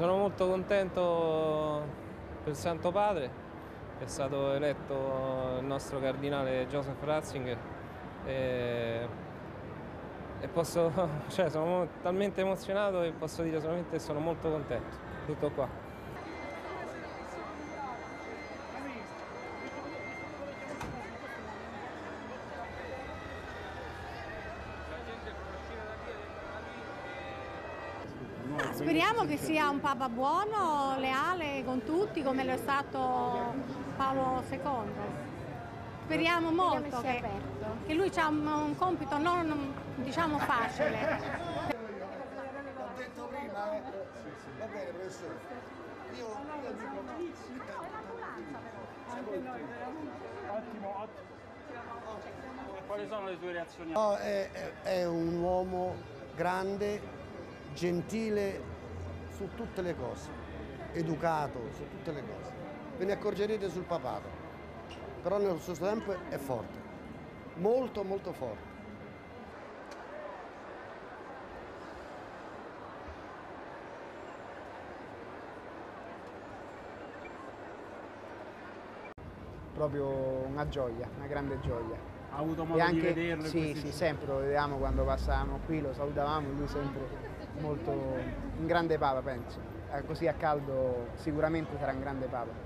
Sono molto contento per il Santo Padre, è stato eletto il nostro cardinale Joseph Ratzinger e sono talmente emozionato e posso dire solamente che sono molto contento. Tutto qua. Speriamo che sia un Papa buono, leale con tutti, come lo è stato Paolo II. Speriamo molto che lui ha un compito non diciamo facile. L'ho detto prima, va bene professore. Io Ottimo. Quali sono le sue reazioni? no, è un uomo grande, gentile su tutte le cose, educato su tutte le cose. Ve ne accorgerete sul papato, però nello stesso tempo è forte, molto molto forte. Proprio una gioia, una grande gioia. Ha avuto modo di vederlo? Sì, sempre lo vedevamo quando passavamo qui, lo salutavamo, lui sempre molto, un grande Papa penso. Così a caldo sicuramente sarà un grande Papa.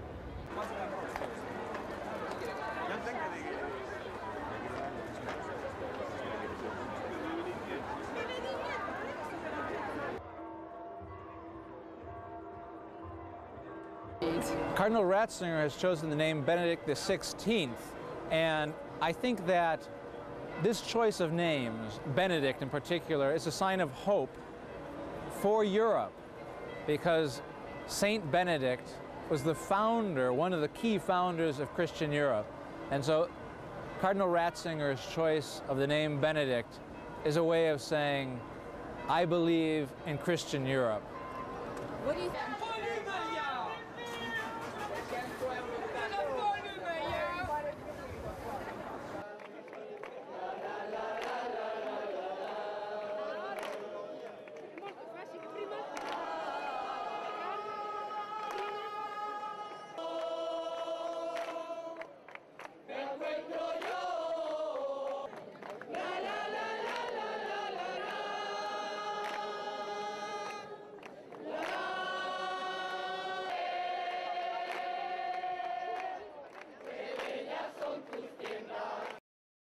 Cardinal Ratzinger has chosen the name Benedict XVI, and I think that this choice of names, Benedict in particular, is a sign of hope for Europe, because Saint Benedict was the founder, one of the key founders of Christian Europe. And so Cardinal Ratzinger's choice of the name Benedict is a way of saying, I believe in Christian Europe. What do you think?